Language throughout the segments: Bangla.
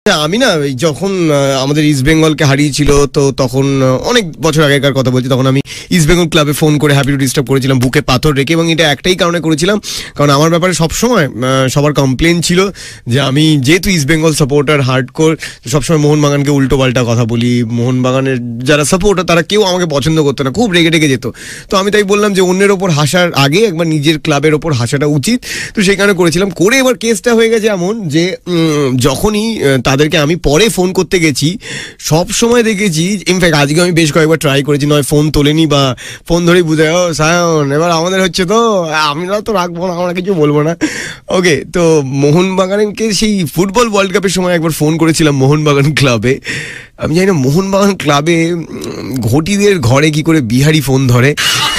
আমি না যখন আমাদের ইস্ট বেঙ্গলকে হারিয়েছিল, তো তখন অনেক বছর আগেকার কথা বলছি, তখন আমি ইস্ট বেঙ্গল ক্লাবে ফোন করে হ্যাপি টু ডিস্টার্ব করেছিলাম বুকে পাথর রেখে, এবং এটা একটাই কারণে করেছিলাম, কারণ আমার ব্যাপারে সবসময় সবার কমপ্লেন ছিল যে আমি যেহেতু ইস্ট বেঙ্গল সাপোর্টার হার্ডকোর, সবসময় মোহনবাগানকে উল্টো পাল্টা কথা বলি, মোহনবাগানের যারা সাপোর্টার তারা কেউ আমাকে পছন্দ করতো না, খুব রেগে রেগে যেত। তো আমি তাই বললাম যে অন্যের ওপর হাসার আগে একবার নিজের ক্লাবের ওপর হাসাটা উচিত, তো সেই কারণে করেছিলাম। করে এবার কেসটা হয়ে গেছে এমন যে যখনই তাদেরকে আমি পরে ফোন করতে গেছি, সব সময় দেখেছি, ইনফ্যাক্ট আজকে আমি বেশ কয়েকবার ট্রাই করেছি, নয় ফোন তোলেনি বা ফোন ধরেই বুঝে ও সায়ন এবার আমাদের হচ্ছে, তো আমরা তো রাখবো না, আমরা কিছু বলবো না। ওকে, তো মোহনবাগানকে সেই ফুটবল ওয়ার্ল্ড কাপের সময় একবার ফোন করেছিলাম মোহনবাগান ক্লাবে। আমি জানি না মোহনবাগান ক্লাবে ঘটিদের ঘরে কি করে বিহারি ফোন ধরে,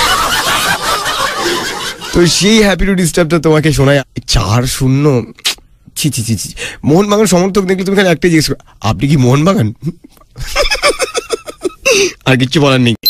তো সেই হ্যাপি টু ডিস্টার্বটা তোমাকে শোনায়। 4-0 ছি ছি ছি ছি। মোহনবাগান সমর্থক দেখলে তুমি খালি একটাই জিজ্ঞেস করো, আপনি কি মোহনবাগান? আর কিচ্ছু বলার নেই।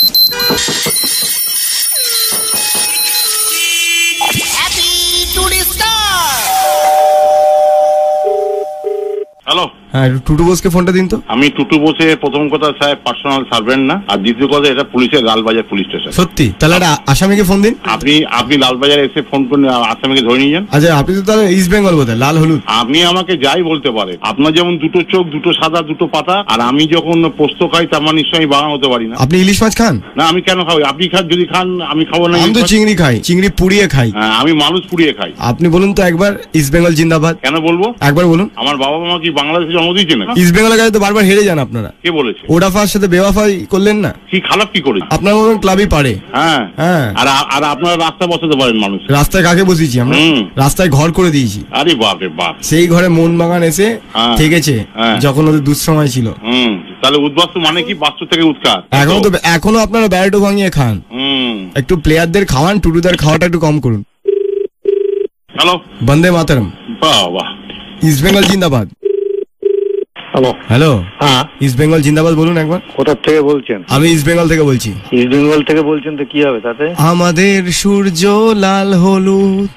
হ্যালো, হ্যাঁ, টুটু বোসকে ফোনটা দিন তো। আমি টুটু বোসে প্রথম কথা সাহেব পার্সোনাল সার্ভেন্ট না, আর দ্বিতীয় কথা এটা পুলিশের লালবাজার পুলিশ স্টেশন। সত্যি? তাহলে একটা আসামিকে ফোন দিন। আপনি লালবাজারে এসে ফোন করে আসামিকে ধরে নিয়ে যান। আচ্ছা, আপনি তো তাহলে ইস্ট বেঙ্গল বোধহয়, লাল হলুদ। আপনি আমাকে যাই বলতে পারেন, আপনার যেমন দুটো চোখ, দুটো সাদা, দুটো পাতা, আর আমি যখন পোস্ত খাই তার মানে নিশ্চয়ই বাগান হতে পারি না। আপনি ইলিশ মাছ খান? না, আমি কেন খাবো? আপনি খান, যদি খান আমি খাবো না। আমি তো চিংড়ি খাই, চিংড়ি পুড়িয়ে খাই। হ্যাঁ, আমি মানুষ পুড়িয়ে খাই। আপনি বলুন তো একবার, ইস্ট বেঙ্গল জিন্দাবাদ। কেন বলবো? একবার বলুন। আমার বাবা মা কি বাংলাদেশে জন্ম দিয়েছে না? ইস্ট বেঙ্গলের কাছে তো বারবার হেরে যান আপনারা। কে বলেছে? ওডাফার সাথে বেওয়াফাই করলেন না? কি খারাপ কি করে? আপনার মতন ক্লাবই পারে। হ্যাঁ হ্যাঁ। আর আপনারা রাস্তা বসাতে পারেন মানুষ। রাস্তায় কাকে বসিয়েছি আমরা? রাস্তায় ঘর করে দিয়েছি। আরে বাপ রে বাপ। সেই ঘরে মোহনবাগান এসে থেকেছে যখন ওদের দুঃসময় ছিল। তাহলে উদ্বাস্তু মানে কি? বাস্তু থেকে উৎখাত। এখনো আপনারা ব্যারেটো ভাঙিয়ে খান। একটু প্লেয়ারদের খাওয়ান, টুটুদের খাওয়াটা একটু কম করুন। হ্যালো, বন্দে মাতরম। বাহ বাহ। ইস্ট বেঙ্গল জিন্দাবাদ। হ্যালো হ্যালো, হ্যাঁ, ইস্ট বেঙ্গল জিন্দাবাদ বলুন একবার। কোথা থেকে বলছেন? আমি ইস্ট বেঙ্গল থেকে বলছি। ইস্ট বেঙ্গল থেকে বলছেন তো কি হবে তাতে? আমাদের সূর্য লাল হলুদ।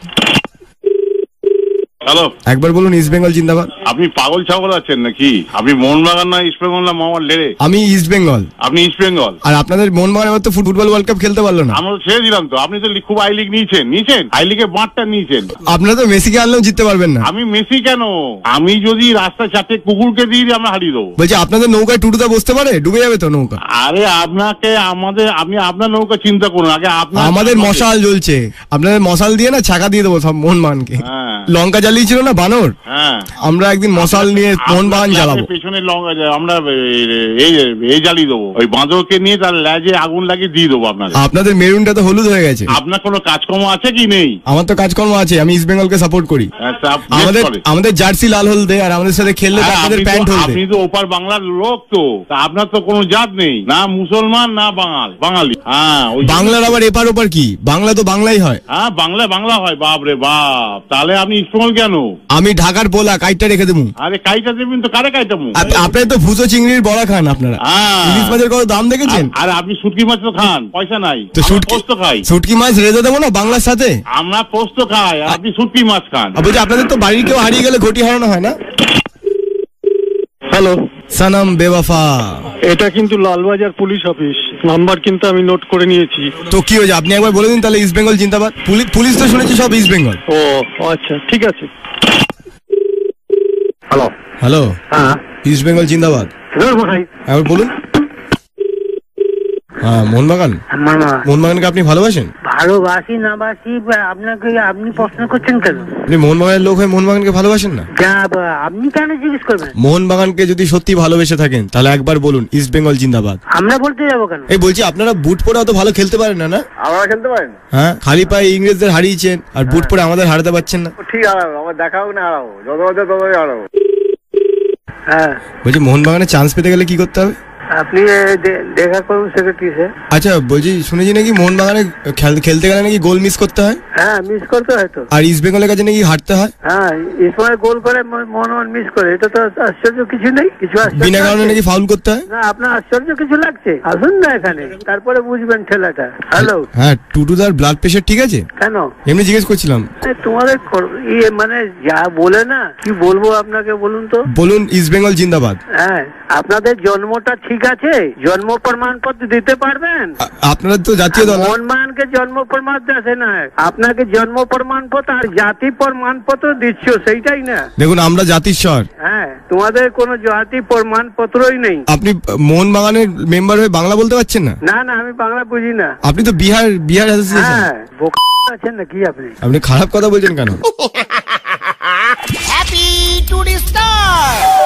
হ্যালো, একবার বলুন ইস্ট বেঙ্গল জিন্দাবাদ। আপনি পাগল ছাগল আছেন নাকি? আপনি মোহনবাগান না ইস্ট বেঙ্গল না মামার লেড়ে? আমি ইস্ট বেঙ্গল। আপনি ইস্ট বেঙ্গল। আর আপনাদের মোহনবাগান এবার তো ফুটবল ওয়ার্ল্ড কাপ খেলতে পারলো না। আমরা তো ছেড়ে দিলাম তো। আপনি তো খুব আই লিগ নিয়েছেন আই লিগে বাঁটটা নিয়েছেন। আপনারা তো মেসিকে আনলেও জিততে পারবেন না। আমি মেসি কেন? আমি যদি রাস্তা চারটে কুকুরকে দিয়ে আমরা হারিয়ে দেবো। বলছি আপনাদের নৌকায় টুটুদা বসতে পারে? ডুবে যাবে তো নৌকা। আরে আপনাকে আপনি আপনার নৌকা চিন্তা করুন আগে। আমাদের মশাল জ্বলছে, আপনাদের মশাল দিয়ে না ছাকা দিয়ে দেবো সব মোহনবাগানকে। লঙ্কা জ্বালিয়েছিল না বানর, আমরা একদিন মশাল নিয়ে মোহনবাগান জ্বালাবো। পেছনে আমরা এই জ্বালিয়ে দেবো, ওই বাঁদরকে নিয়ে তার লেজে আগুন লাগিয়ে দিয়ে দেবো আপনাদের। আপনাদের মেরুনটা তো হলুদ হয়ে গেছে। আপনার কোনো কাজকর্ম আছে কি নেই? আমার তো কাজকর্ম আছে, আমি ইস্ট বেঙ্গলকে সাপোর্ট করি। আমাদের জার্সি লাল হলদে, আর আমাদের সাথে খেললে আপনাদের প্যান্ট হলদে। আপনি তো ওপার বাংলার লোক, তো আপনার তো কোনো জাত নেই, না মুসলমান না বাঙালি। হ্যাঁ, বাংলার আবার এপার ওপার কি? বাংলা তো বাংলাই হয়। হ্যাঁ, বাংলা হয়। বাপ রে বাপ, তাহলে আপনি ইস্ট বেঙ্গল কেন? আমি ঢাকার পোলা, কাইটটা রেখে দেবো। আরে কাইটা দেবেন তো, কারে কাইটামু? আপনারা তো ভুজো চিংড়ির বড়া খান আপনারা। ইলিশ মাছের কত দাম দেখেছেন? আর আপনি শুটকি মাছ তো খান, পয়সা নাই তো পোস্ত খাই। শুটকি মাছ রেঁধে দেবো না বাংলার সাথে? আমরা পোস্ত খাই, আপনি শুটকি মাছ খান। বলছি আপনাদের তো বাড়ির কেউ হারিয়ে গেলে ঘটি হারানো হয় না? হ্যালো, সানাম বেওয়াফা। এটা কিন্তু লালবাজার পুলিশ অফিস, নাম্বার কিন্তু আমি নোট করে নিয়েছি। তো কি হয়েছে আপনি একবার বলে দিন তাহলে। ইস্ট বেঙ্গল জিন্দাবাদ। পুলিশ তো শুনেছি সব ইস্ট বেঙ্গল। ও আচ্ছা, ঠিক আছে। হ্যালো হ্যালো, হ্যাঁ, ইস্ট বেঙ্গল জিন্দাবাদ। একবার বলুন। হ্যাঁ, মোহনবাগানকে আপনি ভালোবাসেন? ভালোবাসি না বাসি আপনাকে, আপনি প্রশ্ন করছেন কেন? আপনি মোহনবাগানের লোক হয়ে মোহনবাগানকে ভালোবাসেন না? আপনি কেন জিজ্ঞেস করবেন? মোহনবাগানকে যদি সত্যি ভালোবেসে থাকেন তাহলে একবার বলুন ইস্ট বেঙ্গল জিন্দাবাদ। আমরা বলতে যাবো কেন? এই বলছি আপনারা বুট পরে অত ভালো খেলতে পারেন না? না, আমরা খেলতে পারেন। হ্যাঁ, খালি পায়ে ইংরেজদের হারিয়েছেন আর বুট পরে আমাদের হারাতে পারছেন না। ঠিক হারাবো, আমার দেখাও না হারাবো, যত হারাবো। হ্যাঁ, বলছি মোহনবাগানে চান্স পেতে গেলে কি করতে হবে? আপনি দেখা করুন সেক্রেটারি। আচ্ছা বলছি, শুনেছি নাকি মোহনবাগানে খেলতে গেলে নাকি গোল মিস করতে হয়। হ্যাঁ, মিস করতে হয় তো। আর ইস্ট বেঙ্গলের কাছে নাকি হারতে হয়। হ্যাঁ, এই সময় গোল করে মোহনবাগান মিস করে, এটা তো আশ্চর্য কিছু নেই। কিছু বিনা কারণে নাকি ফাউল করতে হয় না? আপনার আশ্চর্য কিছু লাগছে? আসুন না এখানে, তারপরে বুঝবেন ঠেলাটা। হ্যালো, হ্যাঁ, টুটুদার ব্লাড প্রেশার ঠিক আছে? কেন? এমনি জিজ্ঞেস করছিলাম। তোমাদের মানে যা বলে না, কি বলবো আপনাকে বলুন তো? বলুন, ইস্ট বেঙ্গল জিন্দাবাদ। হ্যাঁ, আপনাদের জন্মটা ঠিক আছে? জন্ম প্রমাণপত্র দিতে পারবেন? আপনারা তো জাতীয় দল। মোহনবাগানকে জন্ম প্রমাণপত্র আছে না, আপনাকে জন্ম প্রমাণপত্র আর জাতি প্রমাণপত্র দিচ্ছ, সেইটাই না? দেখুন, আমরা জাতির স্বর। হ্যাঁ, তোমাদের কোনো জাতি প্রমাণপত্রই নেই। আপনি মোহনবাগানের মেম্বার হয়ে বাংলা বলতে পারছেন না? না না, আমি বাংলা বুঝি না। আপনি তো বিহার অ্যাসোসিয়েশন। হ্যাঁ, বোকা আছেন নাকি আপনি? আপনি খারাপ কথা বলছেন কেন? Happy to the star!